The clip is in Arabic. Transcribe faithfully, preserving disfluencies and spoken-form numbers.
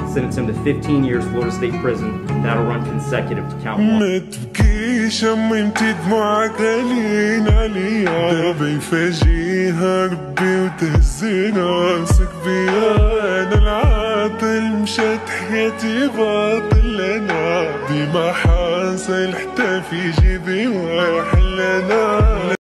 sentence him to fifteen years Florida State prison. That'll run consecutive to count one. ما تبكيش اما انت دموعك غاليين عليا، درب يفاجئها ربي وتهز راسك بيا. انا العاطل مشات حياتي باطل، انا ديما حاصل حتى في جيبي واحل انا.